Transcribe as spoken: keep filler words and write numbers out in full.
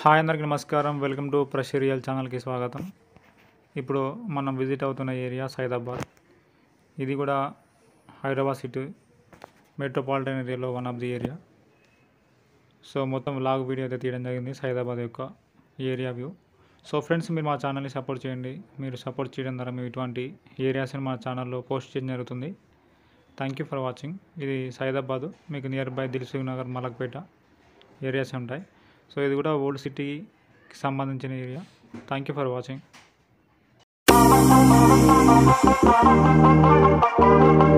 Hi అందరికీ నమస్కారం. Welcome to ప్రషి real ఛానల్కి స్వాగతం. ఇప్పుడు మనం విజిట్ అవుతున్న ఏరియా సైదాబాద్. ఇది కూడా హైదరాబాద్ సిటీ మెట్రోపాలిటన్ ఏరియాలో one of the area. So మొత్తం వ్లాగ్ వీడియో అయితే తీయడం జరిగింది సైదాబాద్ యొక్క ఏరియా వ్యూ. సో ఫ్రెండ్స్, మీరు మా ఛానల్ని సపోర్ట్ చేయండి. మీరు సపోర్ట్ చేయడం ద్వారా మేము ఇటువంటి ఏరియాస్ని మా ఛానల్లో పోస్ట్ చేయడం జరుగుతుంది. Thank you for watching. ఇది సైదాబాద్, మీకు nearby Dilsukhnagar, Malakpet areas ఉంటాయి. సో ఇది కూడా ఓల్డ్ సిటీకి సంబంధించిన area. Thank you for watching.